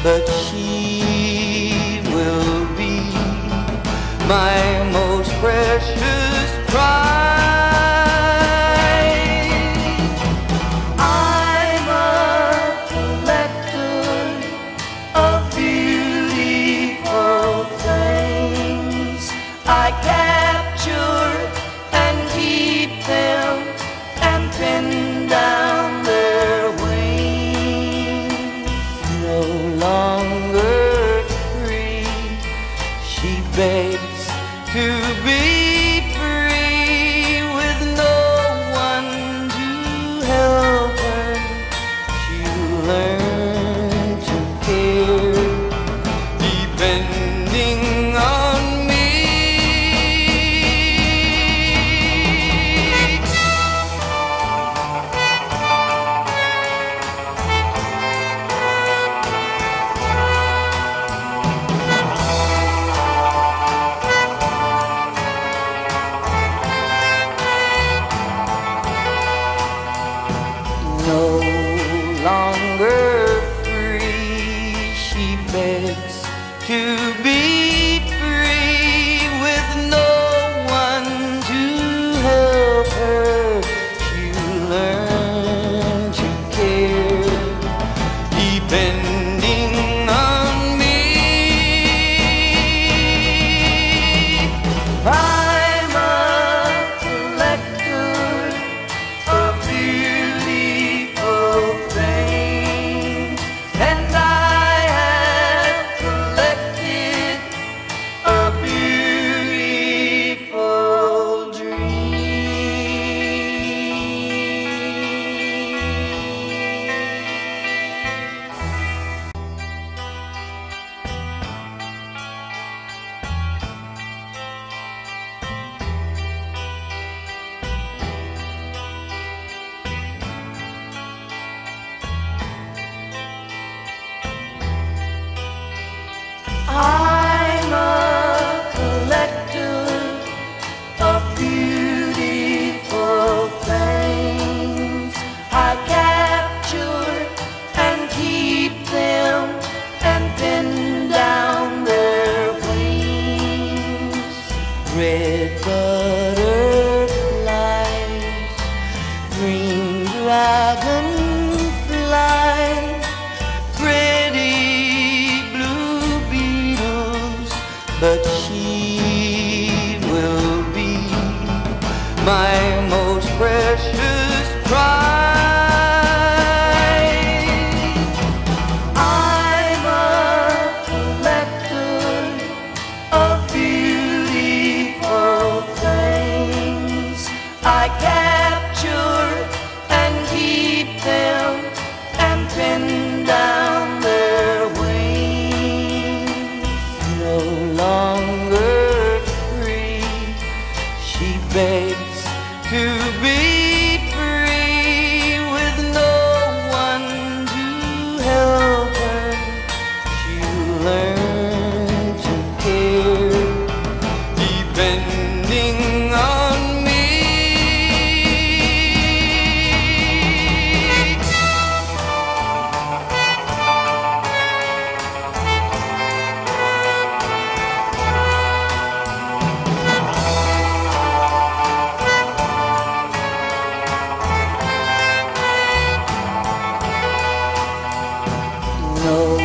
but she will be my most precious prize. I'm a collector of beautiful things. I capture and keep them and pin down their wings. No longer free, she begs to be free with no one to help her. She'll learn to care, depending on me. No longer free, she begs to be free with no one to help her. She'll learn to care, depending on me. I'm a collector of beautiful things, and I have collected a beautiful dream. I'm a collector of beautiful things. I capture and keep them and pin down their wings. Red butterflies, green dragonflies, pretty blue beetles, but she will be my most precious prize. I'm a collector of beautiful things. I capture and keep them and pin down their wings. No longer free, she begs to be free with no one to help her. She'll learn to care, depending on me. No